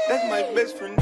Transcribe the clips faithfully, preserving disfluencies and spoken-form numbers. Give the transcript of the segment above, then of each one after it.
That's my best friend.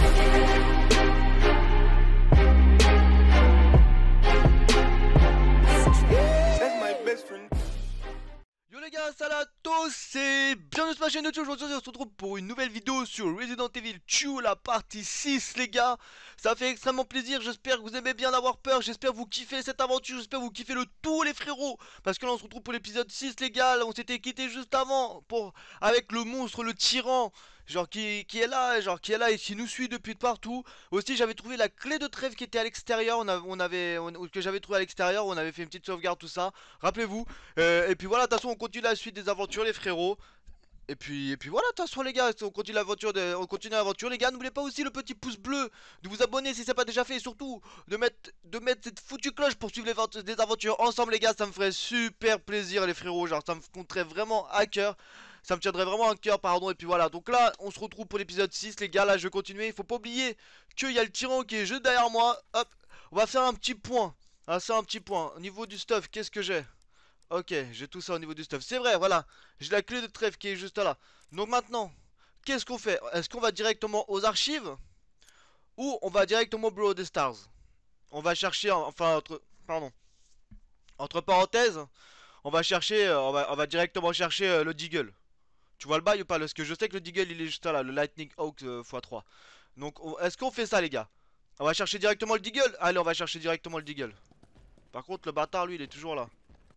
That's my best friend. Yo les gars, salut à tous, c'est bienvenue sur ma chaîne YouTube. Aujourd'hui on se retrouve pour une nouvelle vidéo sur Resident Evil deux, la partie six les gars. Ça fait extrêmement plaisir, j'espère que vous aimez bien d'avoir peur. J'espère que vous kiffez cette aventure, j'espère que vous kiffez le tout les frérots. Parce que là on se retrouve pour l'épisode six les gars. Là on s'était quitté juste avant pour avec le monstre, le tyran. Genre qui, qui est là, genre qui est là et qui nous suit depuis de partout. Aussi j'avais trouvé la clé de trêve qui était à l'extérieur. On, a- on avait, on- que j'avais trouvé à l'extérieur. On avait fait une petite sauvegarde tout ça. Rappelez-vous. Euh, et puis voilà, de toute façon on continue la suite des aventures les frérots. Et puis, et puis voilà, de toute façon les gars, on continue l'aventure, de- on continue l'aventure les gars. N'oubliez pas aussi le petit pouce bleu, de vous abonner si c'est pas déjà fait, et surtout de mettre, de mettre cette foutue cloche pour suivre les vent- des aventures ensemble les gars. Ça me ferait super plaisir les frérots, genre ça me compterait vraiment à cœur. Ça me tiendrait vraiment à cœur, pardon. Et puis voilà, donc là on se retrouve pour l'épisode six les gars. Là je vais continuer, il faut pas oublier qu'il y a le tyran qui est juste derrière moi. Hop, on va faire un petit point. On va faire un petit point, au niveau du stuff, qu'est-ce que j'ai? Ok, j'ai tout ça au niveau du stuff. C'est vrai, voilà. J'ai la clé de trèfle qui est juste là. Donc maintenant, qu'est-ce qu'on fait? Est-ce qu'on va directement aux archives? Ou on va directement au bureau des stars? On va chercher, enfin, entre... Pardon. Entre parenthèses, on va chercher, euh, on va, on va directement chercher euh, le Deagle. Tu vois le bail ou pas? Parce que je sais que le Deagle, il est juste là, le Lightning Hawk euh, fois trois. Donc, est-ce qu'on fait ça, les gars? On va chercher directement le Deagle? Allez, on va chercher directement le Deagle. Par contre, le bâtard, lui, il est toujours là.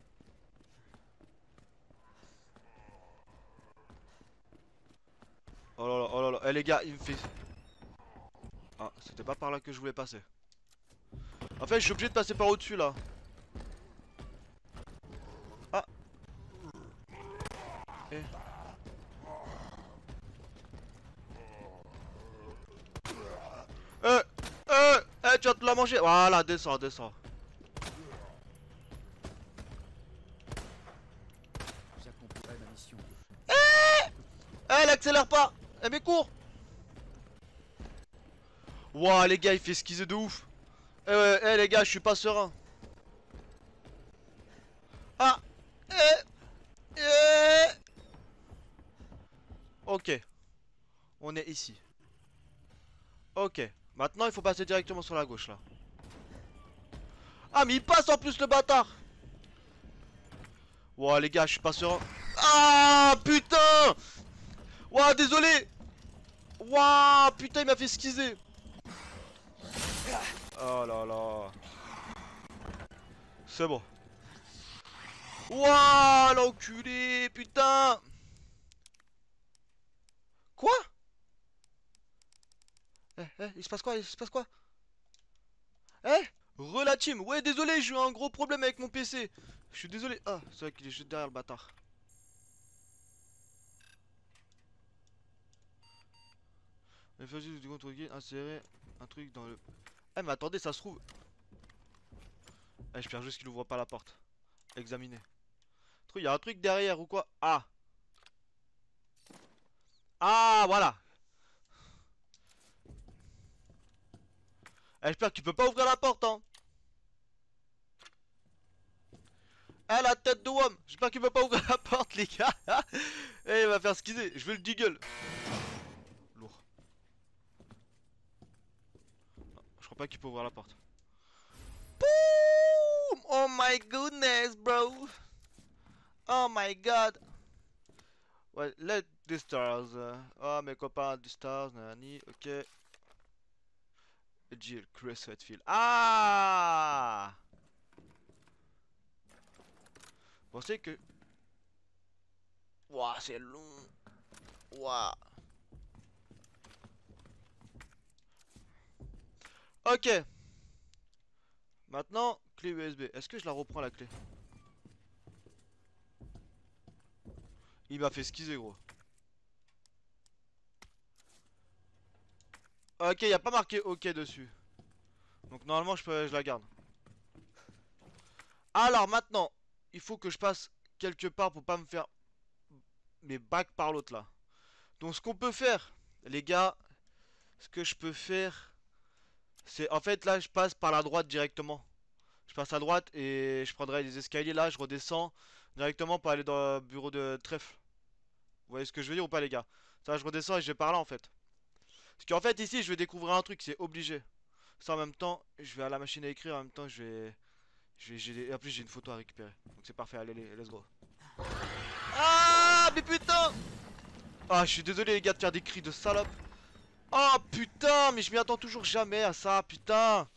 Oh là là, oh là là. Eh les gars, il me fait... Ah, c'était pas par là que je voulais passer. En fait, je suis obligé de passer par au-dessus là. Ah. Eh. Eh. Eh. Eh, tu vas te la manger. Voilà, descends, descends. J'accomplirai ma mission. Eh. Eh, elle accélère pas. Eh, mais cours. Ouah, les gars, il fait esquiser de ouf. Eh, ouais, eh, les gars, je suis pas serein. Ah. Eh. Eh. Ok. On est ici. Ok. Maintenant, il faut passer directement sur la gauche là. Ah, mais il passe en plus le bâtard. Ouah, les gars, je suis pas serein. Ah, putain. Ouah, désolé. Ouah, putain, il m'a fait skizzer. Oh là là. C'est bon. Ouah, l'enculé, putain. Quoi? Eh, eh, il se passe quoi? Il se passe quoi? Eh? Rela team. Ouais, désolé, j'ai eu un gros problème avec mon P C. Je suis désolé. Ah, c'est vrai qu'il est juste derrière le bâtard. Mais vas-y, du contre insérer un truc dans le... Eh, mais attendez, ça se trouve... Eh, j'espère juste qu'il ouvre pas la porte. Examiner. Il y a un truc derrière ou quoi? Ah. Ah, voilà. Eh, j'espère qu'il peut pas ouvrir la porte, hein. Ah, la tête de Wom. J'espère qu'il peut pas ouvrir la porte, les gars. Eh, il va faire skizzer. Je veux le Deagle. Lourd. Non, je crois pas qu'il peut ouvrir la porte. Boom! Oh my goodness, bro. Oh my god. Ouais, let the stars. euh, Oh, mes copains du stars, nani. Ok. Jill, Chris Redfield. Ah! Vous pensez que... Ouah, c'est long. Ouah. Ok. Maintenant, clé U S B. Est-ce que je la reprends la clé? Il m'a fait skizzer, gros. Ok, il a pas marqué OK dessus. Donc normalement, je, peux, je la garde. Alors maintenant, il faut que je passe quelque part pour pas me faire mes bacs par l'autre là. Donc ce qu'on peut faire, les gars, ce que je peux faire, c'est en fait là, je passe par la droite directement. Je passe à droite et je prendrai les escaliers là, je redescends directement pour aller dans le bureau de trèfle. Vous voyez ce que je veux dire ou pas les gars? Ça je redescends et je vais par là en fait. Parce qu'en fait ici je vais découvrir un truc, c'est obligé. Ça en même temps, je vais à la machine à écrire, en même temps je vais... Je vais j'ai- en plus j'ai une photo à récupérer. Donc c'est parfait, allez, allez, let's go. Ah mais putain. Ah je suis désolé les gars de faire des cris de salope. Oh putain, mais je m'y attends toujours jamais à ça, putain.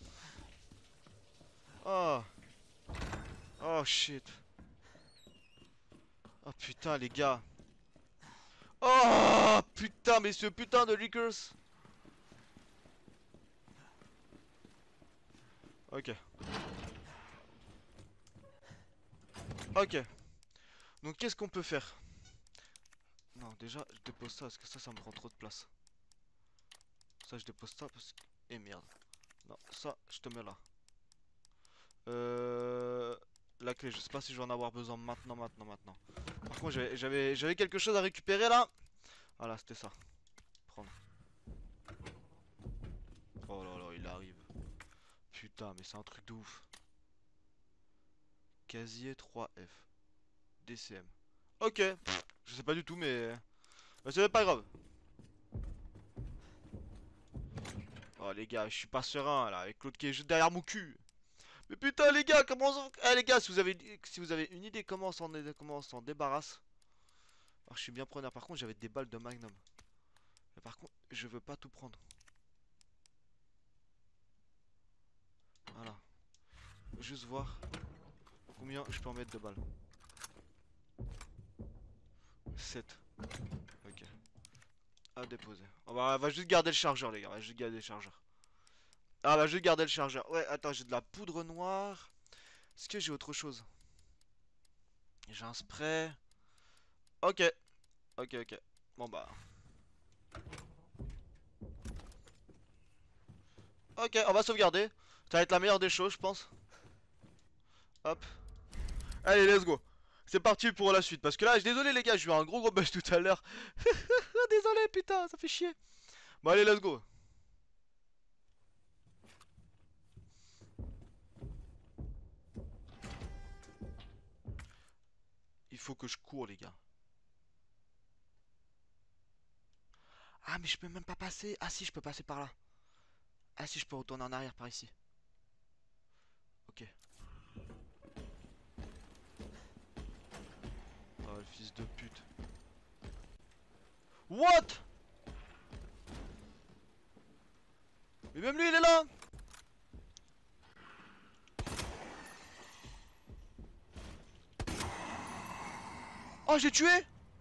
Oh. Oh shit. Oh putain les gars. Oh putain, mais ce putain de Lickers. Ok. Ok. Donc qu'est-ce qu'on peut faire? Non, déjà, je dépose ça parce que ça, ça me prend trop de place. Ça, je dépose ça parce que... Eh merde. Non, ça, je te mets là. Euh... La clé, je sais pas si je vais en avoir besoin maintenant, maintenant, maintenant. Par contre, j'avais j'avais j'avais quelque chose à récupérer là. Voilà, c'était ça. Prendre. Oh là là, il arrive. Putain, mais c'est un truc de ouf. Casier trois F. D C M. Ok. Pff, je sais pas du tout, mais... mais c'est pas grave. Oh les gars, je suis pas serein là, avec l'autre qui est juste derrière mon cul. Mais putain les gars, comment on... Eh les gars, si vous avez, si vous avez une idée comment on s'en est- comment on s'en débarrasse. Alors je suis bien preneur, par contre j'avais des balles de Magnum. Mais par contre, je veux pas tout prendre. Voilà. Juste voir combien je peux en mettre de balles. sept. Ok. À déposer. On va, on va juste garder le chargeur les gars, on va juste garder le chargeur. Ah, on va juste garder le chargeur. Ouais, attends, j'ai de la poudre noire. Est-ce que j'ai autre chose? J'ai un spray. Ok. Ok, ok. Bon bah. Ok, on va sauvegarder. Ça va être la meilleure des choses, je pense. Hop. Allez, let's go. C'est parti pour la suite. Parce que là, je désolé les gars, j'ai eu un gros gros buzz tout à l'heure. Désolé, putain, ça fait chier. Bon, allez, let's go. Il faut que je cours, les gars. Ah, mais je peux même pas passer. Ah, si, je peux passer par là. Ah, si, je peux retourner en arrière par ici. Ok. Oh, le fils de pute. What? Mais même lui, il est là. Oh, j'ai tué.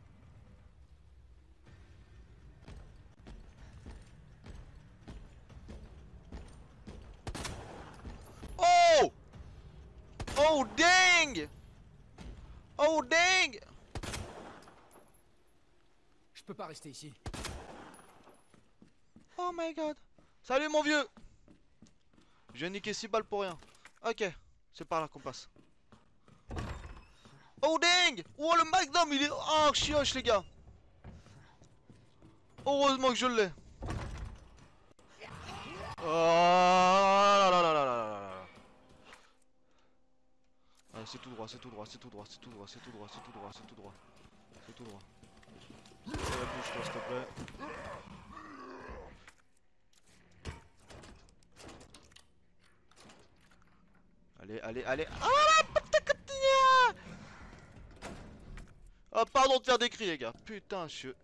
Oh. Oh, dang. Oh, dang. Je peux pas rester ici. Oh my god. Salut, mon vieux. J'ai niqué six balles pour rien. Ok, c'est par là qu'on passe. Oh dang! Oh le Magnum il est oh chioche les gars. Heureusement que je l'ai. Oh là là là là là là là. Allez, c'est tout droit, c'est tout droit, c'est tout droit, c'est tout droit, c'est tout droit, c'est tout droit, c'est tout droit. C'est tout droit. Allez, bouge-toi s'il te plaît. Allez, allez, allez. Ah la oh pardon de faire des cris les gars. Putain je suis...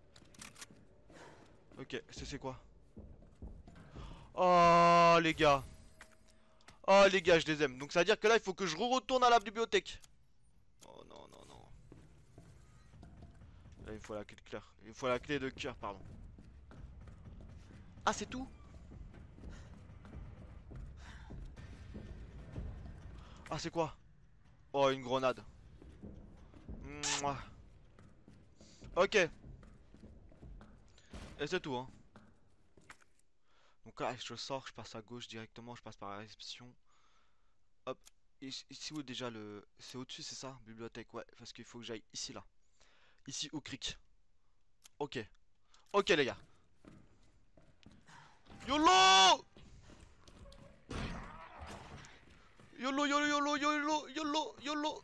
Ok, c'est quoi? Oh les gars. Oh les gars, je les aime. Donc ça veut dire que là il faut que je retourne à la bibliothèque. Oh non non non. Là il faut la clé de cœur. Il faut la clé de cœur, pardon. Ah c'est tout? Ah c'est quoi? Oh une grenade. Mouah. Ok. Et c'est tout hein. Donc là je sors, je passe à gauche directement, je passe par la réception. Hop. Ici, ici où déjà le... C'est au-dessus c'est ça? Bibliothèque, ouais. Parce qu'il faut que j'aille ici là. Ici au cric. Ok. Ok les gars. YOLO! YOLO YOLO YOLO YOLO YOLO YOLO.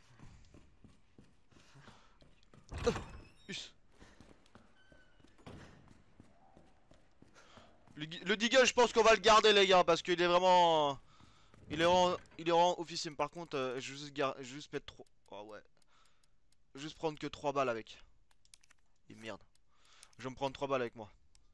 Uh, us. Le, le Deagle, je pense qu'on va le garder, les gars, parce qu'il est vraiment... Il est vraiment... Il est vraiment officiel. Par contre, euh, je vais juste, gar... je vais juste mettre trop... Oh ouais. Je vais juste prendre que trois balles avec. Et merde. Je vais me prendre trois balles avec moi.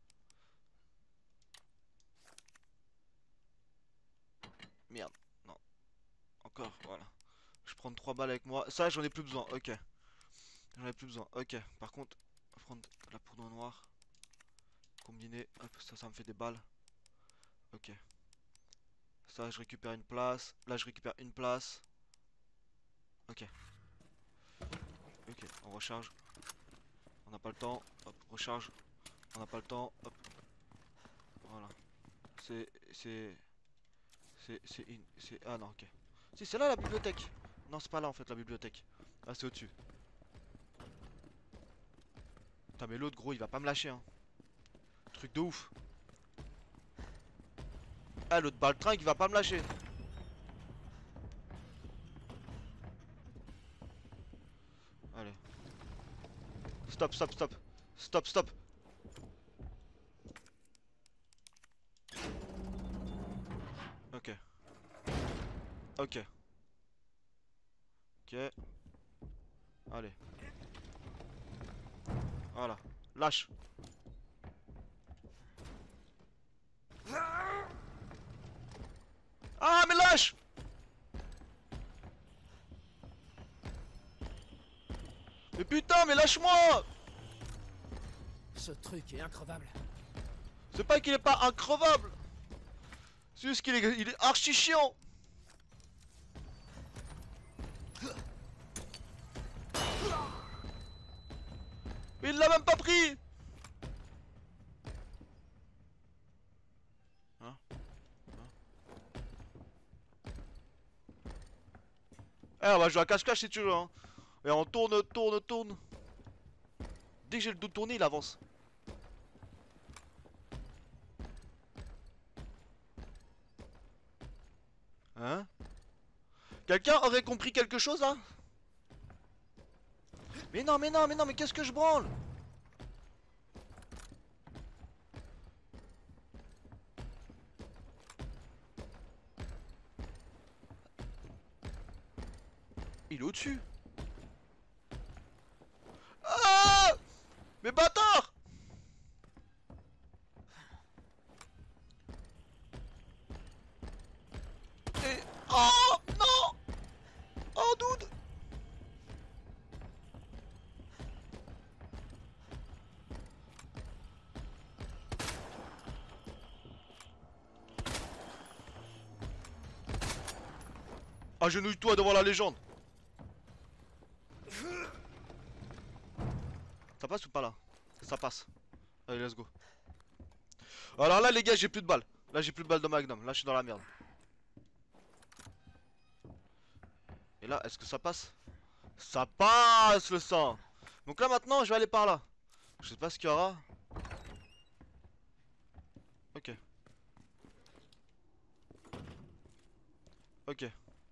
Merde. Non. Encore, voilà. Je prends trois balles avec moi. Ça, j'en ai plus besoin. Ok. J'en ai plus besoin. Ok. Par contre, on va prendre la poudre noire. Combiner. Hop, ça, ça me fait des balles. Ok. Ça, je récupère une place. Là, je récupère une place. Ok. Ok, on recharge. On n'a pas le temps. Hop, recharge. On n'a pas le temps. Hop. Voilà. C'est... C'est... C'est... C'est une... C'est... Ah non, ok. Si, c'est là la bibliothèque. Non, c'est pas là en fait la bibliothèque. Ah, c'est au-dessus. Putain, mais l'autre, gros, il va pas me lâcher, hein. Truc de ouf. Ah, l'autre baltringue, il va pas me lâcher. Allez. Stop, stop, stop. Stop, stop. Ok. Ok. Ok. Allez. Voilà. Lâche. Ah, mais lâche! Mais putain, mais lâche-moi! Ce truc est increvable. C'est pas qu'il est pas increvable! C'est juste qu'il est, il est archi chiant! Mais il l'a même pas pris! Hein? Hein? Eh, on va jouer à cache-cache si tu veux, hein. Et on tourne, tourne, tourne. Dès que j'ai le dos tourné, il avance. Hein? Quelqu'un aurait compris quelque chose là? Mais non, mais non, mais non, mais qu'est-ce que je branle? Il est au-dessus. Ah! Mais bâtard! Et... Oh non! Oh dude! Agenouille-toi devant la légende. Ça passe ou pas là? Ça passe. Allez, let's go. Alors là les gars, j'ai plus de balles. Là j'ai plus de balles de Magnum. Là je suis dans la merde. Et là, est-ce que ça passe? Ça passe le sang. Donc là maintenant, je vais aller par là. Je sais pas ce qu'il y aura. Ok. Ok.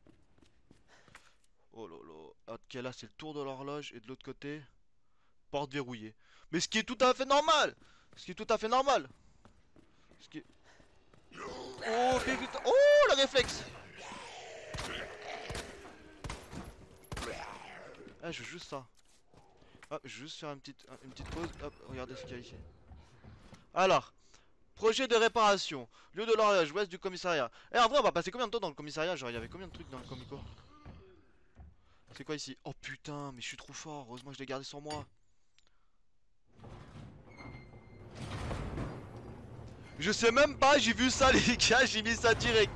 Oh lolo. Ok, là c'est le tour de l'horloge et de l'autre côté, porte verrouillée. Mais ce qui est tout à fait normal. Ce qui est tout à fait normal. Ce qui est... Oh putain. Oh le réflexe. Ah, je veux juste ça. Hop, je veux juste faire une petite, une petite pause. Hop, regardez ce qu'il y a ici. Alors, projet de réparation. Lieu de l'horloge, ouest du commissariat. Eh, en vrai, on va passer combien de temps dans le commissariat? Genre, il y avait combien de trucs dans le comico? C'est quoi ici? Oh putain, mais je suis trop fort. Heureusement que je l'ai gardé sur moi. Je sais même pas, j'ai vu ça, les gars, j'ai mis ça direct.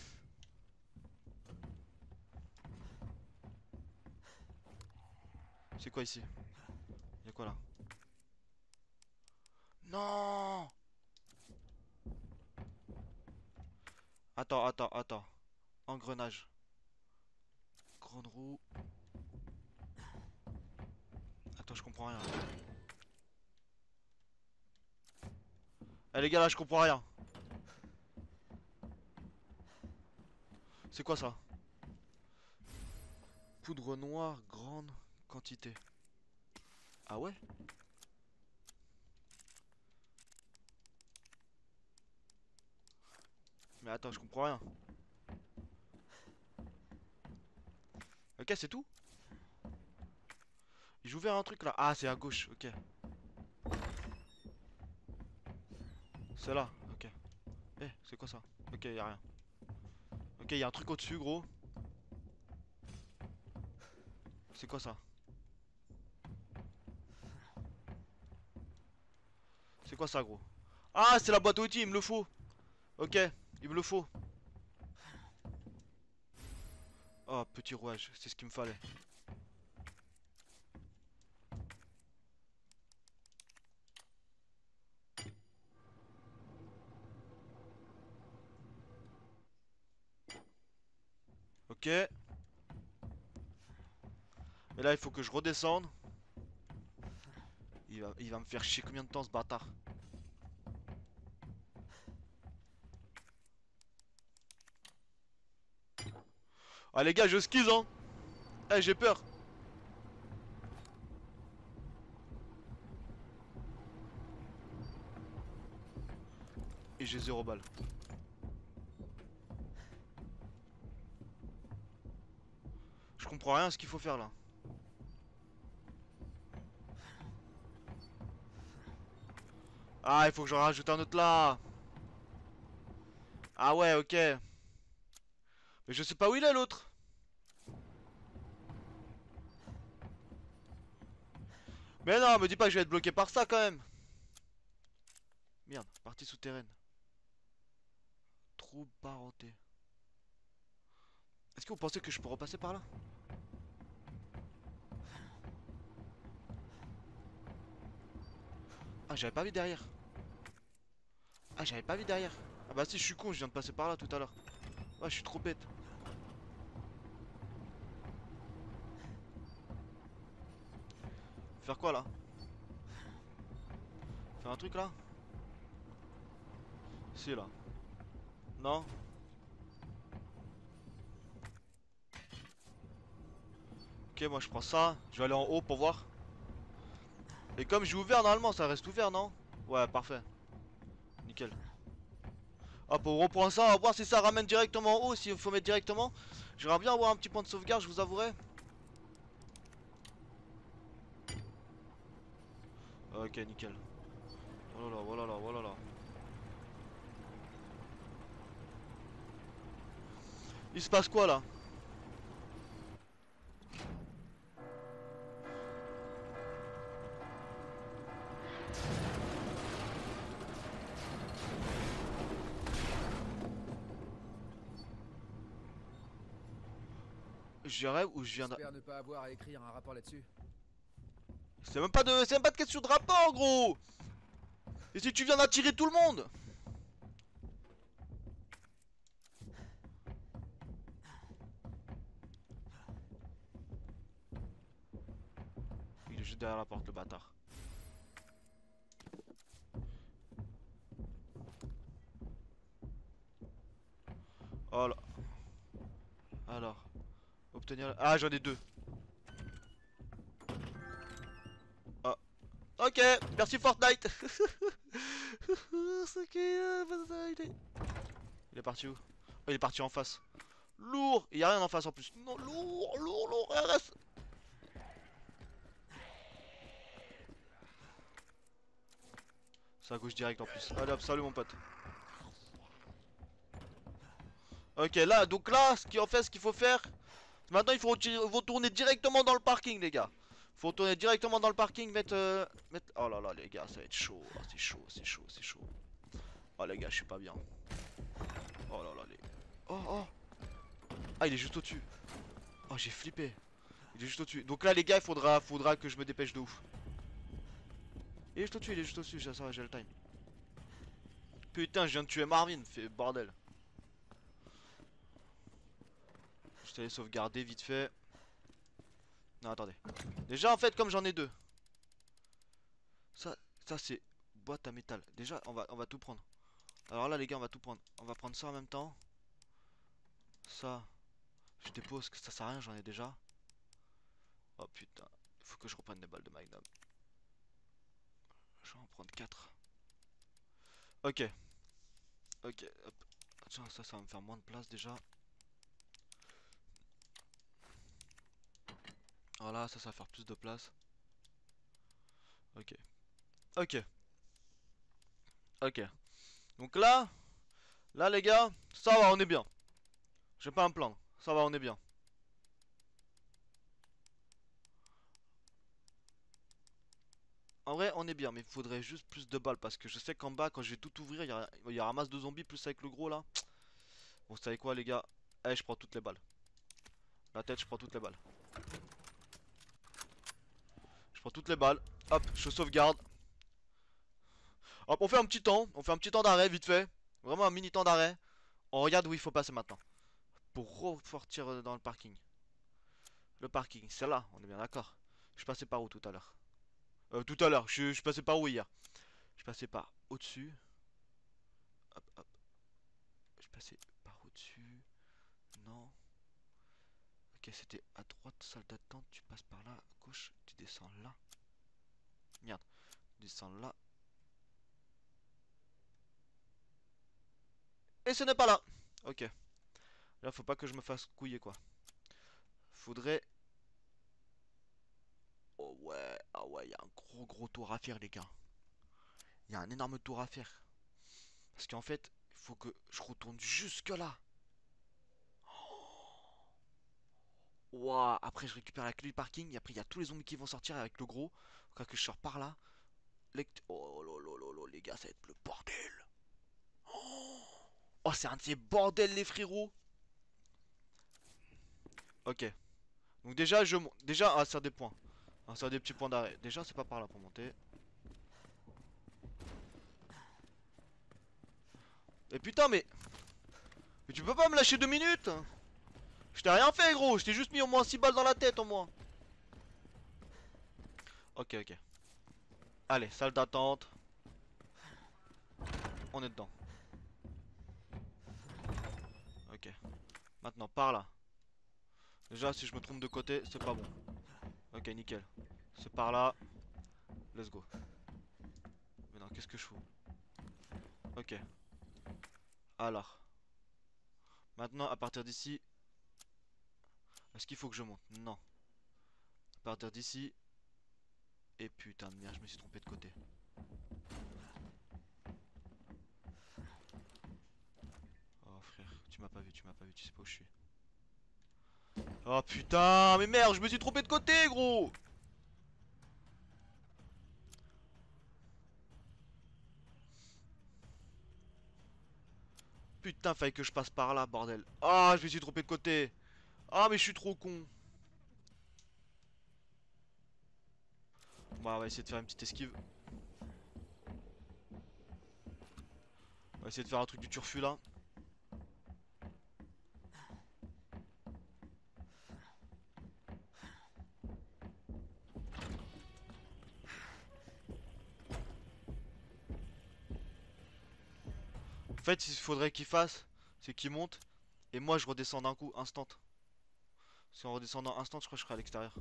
C'est quoi ici? Y'a quoi là? Non! Attends, attends, attends. Engrenage. Grande roue. Attends, je comprends rien. Eh les gars, là, je comprends rien. C'est quoi ça? Poudre noire, grande quantité. Ah ouais? Mais attends, je comprends rien. Ok, c'est tout? J'ai ouvert un truc là. Ah, c'est à gauche, ok. C'est là, ok. Eh, c'est quoi ça? Ok, y'a rien. Ok, y'a un truc au-dessus, gros. C'est quoi ça? C'est quoi ça, gros? Ah, c'est la boîte à outils, il me le faut. Ok, il me le faut. Oh, petit rouage, c'est ce qu'il me fallait. Ok. Et là, il faut que je redescende. Il va, il va me faire chier combien de temps, ce bâtard? Ah, les gars, je skis, hein. Eh, j'ai peur. Et j'ai zéro balle. Je comprends rien à ce qu'il faut faire là. Ah, il faut que j'en rajoute un autre là. Ah ouais, ok. Mais je sais pas où il est l'autre. Mais non, me dis pas que je vais être bloqué par ça quand même. Merde, partie souterraine. Trou parenté. Est-ce que vous pensez que je peux repasser par là? Ah, j'avais pas vu derrière. Ah, j'avais pas vu derrière. Ah bah si, je suis con, je viens de passer par là tout à l'heure. Ouais, je suis trop bête. Faire quoi là? Faire un truc là? Si là. Non? Ok, moi je prends ça. Je vais aller en haut pour voir. Et comme j'ai ouvert, normalement ça reste ouvert, non? Ouais, parfait. Nickel. Hop, on reprend ça, on va voir si ça ramène directement en haut, s'il faut mettre directement. J'aimerais bien avoir un petit point de sauvegarde, je vous avouerai. Ok, nickel. Oh là là, oh là là, oh là là. Il se passe quoi là? Je rêve ou je viens de... J'espère ne pas avoir à écrire un rapport là-dessus. C'est même pas de... C'est même pas de question de rapport, gros. Et si tu viens d'attirer tout le monde? Il est juste derrière la porte, le bâtard. Oh là. Alors. Obtenir... Ah, j'en ai deux. Ah. Ok, merci Fortnite. Il est parti où? Oh, il est parti en face. Lourd. Il y a rien en face en plus. Non, lourd, lourd, lourd. Reste. C'est à gauche direct en plus. Allez hop, salut mon pote. Ok, là, donc là, ce qui en fait, ce qu'il faut faire. Maintenant, il faut retourner directement dans le parking, les gars. Faut retourner directement dans le parking, mettre, euh, mettre... Oh là là, les gars, ça va être chaud. Oh, c'est chaud, c'est chaud, c'est chaud. Oh les gars, je suis pas bien. Oh là là, les... Oh, oh. Ah, il est juste au-dessus. Oh, j'ai flippé. Il est juste au-dessus. Donc là, les gars, il faudra, faudra que je me dépêche de ouf. Il est juste au-dessus, il est juste au-dessus, ça va, j'ai le time. Putain, je viens de tuer Marvin, fait bordel. Je t'allais sauvegarder vite fait. Non, attendez. Déjà, en fait, comme j'en ai deux. Ça, ça c'est boîte à métal. Déjà, on va, on va tout prendre. Alors là, les gars, on va tout prendre. On va prendre ça en même temps. Ça, je dépose, que ça sert à rien, j'en ai déjà. Oh putain, il faut que je reprenne des balles de Magnum. Je vais en prendre quatre. Ok. Ok, hop. Tiens, ça, ça va me faire moins de place déjà. Voilà, ça, ça va faire plus de place. Ok. Ok. Ok. Donc là, là les gars, ça va, on est bien. J'ai pas un plan. Ça va, on est bien. En vrai, on est bien, mais il faudrait juste plus de balles parce que je sais qu'en bas, quand je vais tout ouvrir, il y a, il y a un masse de zombies plus avec le gros là. Bon, vous savez quoi, les gars? Allez, je prends toutes les balles. La tête, je prends toutes les balles. Je prends toutes les balles. Hop, je sauvegarde. Hop, on fait un petit temps. On fait un petit temps d'arrêt, vite fait. Vraiment un mini temps d'arrêt. On regarde où il faut passer maintenant. Pour repartir euh, dans le parking. Le parking, c'est là, on est bien d'accord. Je passais par où tout à l'heure? Euh, tout à l'heure, je, je passais par où hier? Je passais par au-dessus. Hop, hop. Je passais par au-dessus. Non. Ok, c'était à droite, salle d'attente. Tu passes par là, à gauche. Tu descends là. Merde. Tu descends là. Et ce n'est pas là. Ok. Là, faut pas que je me fasse couiller, quoi. Faudrait... Oh ouais. Ah ouais, il y a un gros gros tour à faire, les gars. Il y a un énorme tour à faire. Parce qu'en fait, il faut que je retourne jusque là. Ouah, après je récupère la clé du parking et après il y a tous les zombies qui vont sortir avec le gros. Quand que je sors par là. Les... Oh lolo lolo les gars, ça va être le bordel. Oh, c'est un de ces bordels les frérots. Ok. Donc déjà je monte. Déjà ah, ça des points. Ah, ça a des petits points d'arrêt. Déjà c'est pas par là pour monter. Et putain mais... Mais tu peux pas me lâcher deux minutes? Je t'ai rien fait gros, je t'ai juste mis au moins six balles dans la tête au moins. Ok ok. Allez, salle d'attente. On est dedans. Ok. Maintenant par là. Déjà si je me trompe de côté, c'est pas bon. Ok nickel. C'est par là. Let's go. Mais non, qu'est-ce que je fous? Ok. Alors. Maintenant, à partir d'ici. Est-ce qu'il faut que je monte? Non. À partir d'ici. Et putain de merde, je me suis trompé de côté. Oh frère, tu m'as pas vu, tu m'as pas vu, tu sais pas où je suis. Oh putain, mais merde, je me suis trompé de côté, gros! Putain, fallait que je passe par là, bordel. Ah, je me suis trompé de côté. Ah, mais je suis trop con. Bon, on va essayer de faire une petite esquive. On va essayer de faire un truc du turfu là. En fait, ce qu'il faudrait qu'il fasse, c'est qu'il monte. Et moi, je redescends d'un coup, instant. Si en redescendant instant, je crois que je serai à l'extérieur.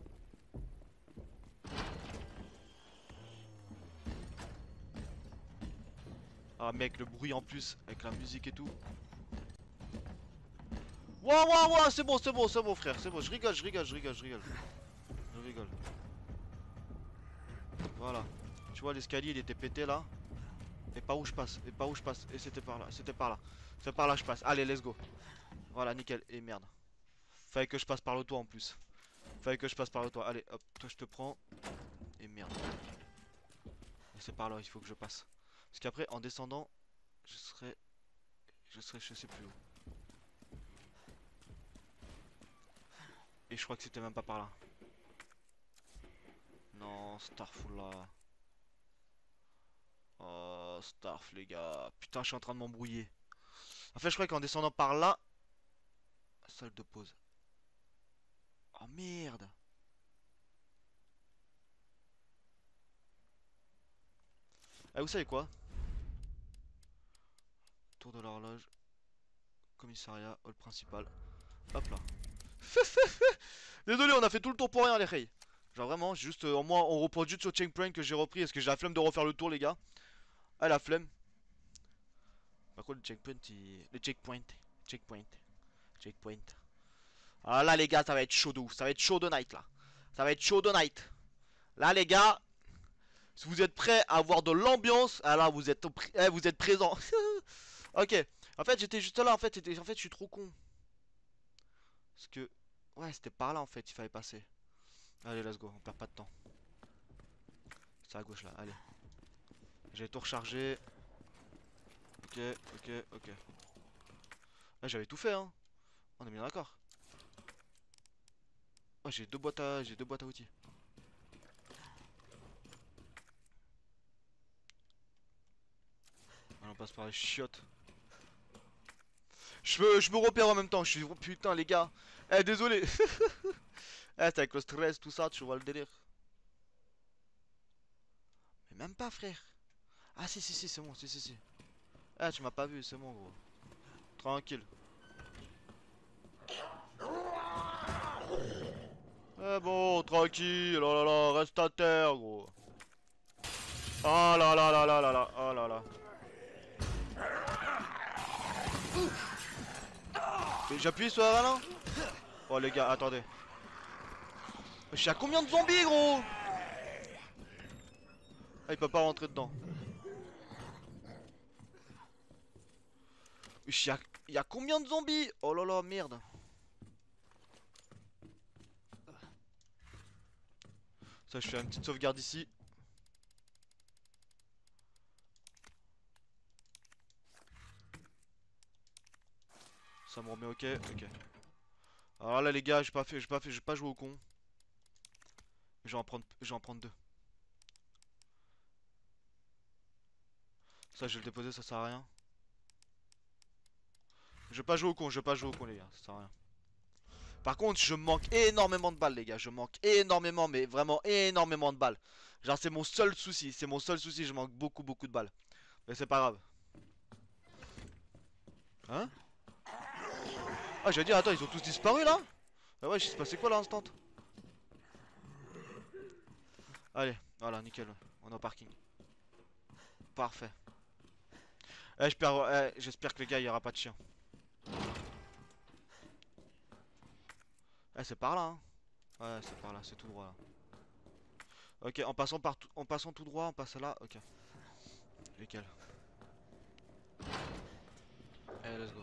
Ah mec, le bruit en plus, avec la musique et tout. Ouah ouah ouah, c'est bon, c'est bon, c'est bon frère, c'est bon, je rigole, je rigole, je rigole, je rigole. Je rigole. Voilà. Tu vois l'escalier il était pété là. Et par où je passe, et par où je passe, et c'était par là, c'était par là. C'est par là que je passe, allez let's go. Voilà nickel, et merde. Fallait que je passe par le toit en plus. Fallait que je passe par le toit, allez hop, toi je te prends. Et merde. Et c'est par là, il faut que je passe. Parce qu'après en descendant, je serai... Je serai je sais plus où. Et je crois que c'était même pas par là. Non, Starful là. Oh, Starf les gars. Putain, je suis en train de m'embrouiller. En fait, je crois qu'en descendant par là... Salle de pause. Oh merde. Ah, vous savez quoi? Tour de l'horloge. Commissariat, hall principal. Hop là. Désolé, on a fait tout le tour pour rien, les reilles. Genre vraiment, juste euh, moi, on reprend juste au Checkpoint que j'ai repris. Est-ce que j'ai la flemme de refaire le tour, les gars? Ah, la flemme. Par contre le checkpoint il... Le checkpoint. Checkpoint. Checkpoint. Ah là les gars ça va être chaud de ouf. Ça va être chaud de night là. Ça va être chaud de night. Là les gars. Si vous êtes prêts à avoir de l'ambiance. Ah là vous êtes, eh, vous êtes présents. Ok. En fait j'étais juste là en fait. En fait je suis trop con. Parce que. Ouais c'était par là en fait il fallait passer. Allez let's go. On perd pas de temps. C'est à gauche là. Allez. J'ai tout rechargé. Ok, ok, ok. Là j'avais tout fait hein. On est bien d'accord. Oh j'ai deux boîtes à. J'ai deux boîtes à outils. Allez, on passe par les chiottes. Je me, je me repère en même temps. Je suis. Oh, putain les gars. Eh désolé. Eh c'est avec le stress tout ça tu vois le délire. Mais même pas frère. Ah si si si c'est bon si si si. Eh tu m'as pas vu c'est bon gros. Tranquille. Eh bon tranquille. Oh là là reste à terre gros. Oh là là là là là là. Oh là là. J'appuie sur R un. Oh les gars attendez. Je suis à combien de zombies gros? Ah il peut pas rentrer dedans. Il y a, y a combien de zombies? Oh là là merde. Ça je fais une petite sauvegarde ici. Ça me remet ok, ok. Alors là les gars j'ai pas fait, j'ai pas fait, j'ai pas joué au con. Je vais en prendre, je vais en prendre deux. Ça je vais le déposer, ça sert à rien. Je vais pas jouer au con, je vais pas jouer au con les gars, ça sert à rien. Par contre je manque énormément de balles les gars, je manque énormément mais vraiment énormément de balles. Genre c'est mon seul souci, c'est mon seul souci, je manque beaucoup beaucoup de balles. Mais c'est pas grave. Hein? Ah j'allais dire attends ils ont tous disparu là? Ah ouais il s'est passé quoi là instant? Allez, voilà nickel, on est au parking. Parfait. Eh j'espère eh, j'espère que les gars il y aura pas de chien. Eh c'est par là hein. Ouais c'est par là, c'est tout droit là. Ok en passant par tout, en passant tout droit, on passe là, ok. Nickel. Allez let's go.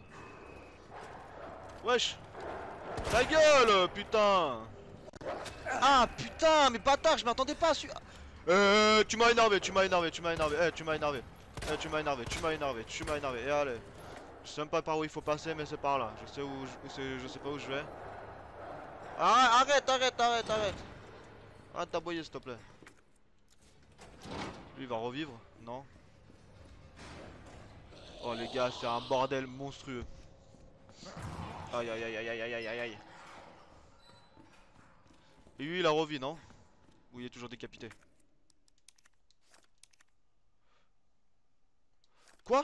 Wesh. Ta gueule putain. Ah putain mais bâtard je m'attendais pas à celui. Euh tu m'as énervé, tu m'as énervé, tu m'as énervé, eh tu m'as énervé. Eh tu m'as énervé, tu m'as énervé, tu m'as énervé, et allez. Je sais même pas par où il faut passer mais c'est par là. Je sais où je, je sais pas où je vais. Ah, arrête, arrête, arrête, arrête. Arrête d'aboyer s'il te plaît. Lui il va revivre, non? Oh les gars c'est un bordel monstrueux. Aïe aïe aïe aïe aïe aïe aïe aïe. Et lui il a revu non? Ou il est toujours décapité? Quoi?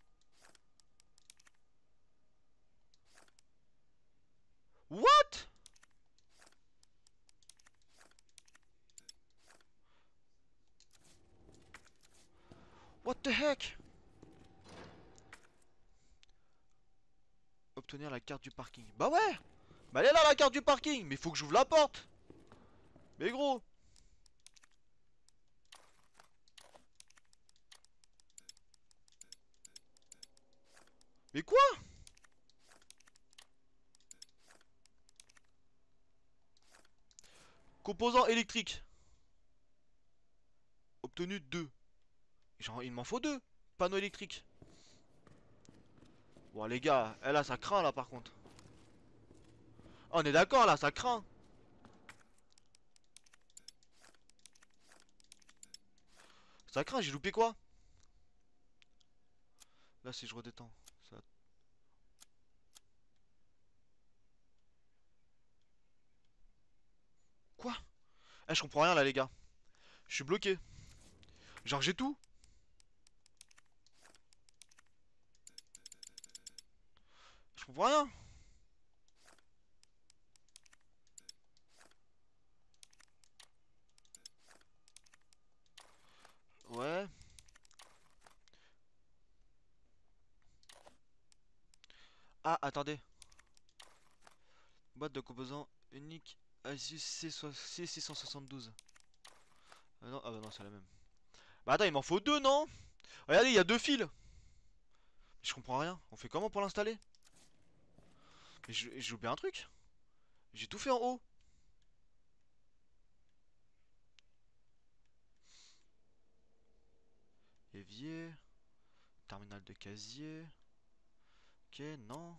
What? What the heck? Obtenir la carte du parking. Bah ouais. Bah elle est là la carte du parking. Mais faut que j'ouvre la porte. Mais gros. Mais quoi? Composant électrique. Obtenu deux. Genre il m'en faut deux. Panneau électrique. Bon les gars, eh, là ça craint là par contre. Oh, on est d'accord là, ça craint. Ça craint, j'ai loupé quoi? Là si je redétends. Ça... Quoi? Eh je comprends rien là les gars. Je suis bloqué. Genre j'ai tout. Je comprends rien. Ouais. Ah, attendez. Boîte de composants unique Asus C six cent soixante-douze. Ah non, ah bah non, c'est la même. Bah attends, il m'en faut deux, non? Regardez, il y a deux fils. Je comprends rien. On fait comment pour l'installer? Mais j'ai oublié un truc. J'ai tout fait en haut. Évier. Terminal de casier. Ok, non.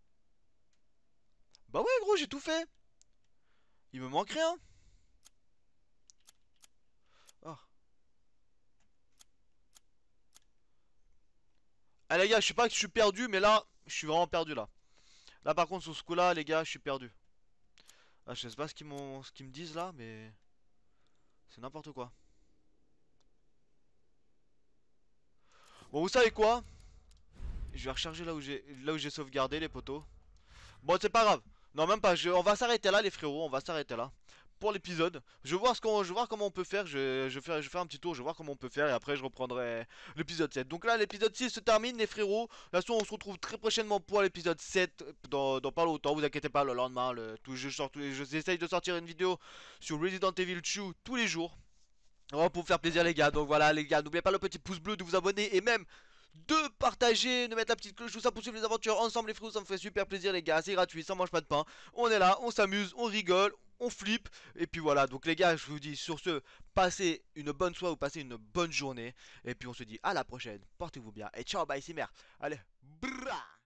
Bah ouais, gros, j'ai tout fait. Il me manque rien. Oh. Ah les gars, je sais pas que je suis perdu, mais là, je suis vraiment perdu là. Là par contre sur ce coup là, les gars, je suis perdu. Ah, je sais pas ce qu'ils m'ont, ce qu'ils me disent là, mais c'est n'importe quoi. Bon, vous savez quoi? Je vais recharger là où j'ai, là où j'ai sauvegardé les poteaux. Bon, c'est pas grave. Non, même pas. Je- on va s'arrêter là, les frérots. On va s'arrêter là pour l'épisode. Je vais voir ce qu'on, je vais voir comment on peut faire. Je, je fais, je fais un petit tour. Je vais voir comment on peut faire et après je reprendrai l'épisode sept. Donc là, l'épisode six se termine, les frérots. De toute façon, on se retrouve très prochainement pour l'épisode sept dans, dans pas longtemps. Vous inquiétez pas, le lendemain, le, tout, je sors tous les- je- j'essaye de sortir une vidéo sur Resident Evil deux tous les jours. Vraiment pour vous faire plaisir, les gars. Donc voilà, les gars, n'oubliez pas le petit pouce bleu, de vous abonner et même de partager, de mettre la petite cloche, tout ça pour suivre les aventures ensemble, les frérots. Ça me fait super plaisir, les gars. C'est gratuit, ça mange pas de pain. On est là, on s'amuse, on rigole, on flippe. Et puis voilà, donc les gars, je vous dis sur ce, passez une bonne soirée ou passez une bonne journée. Et puis on se dit à la prochaine. Portez-vous bien et ciao, bye, c'est mère. Allez, brrrah.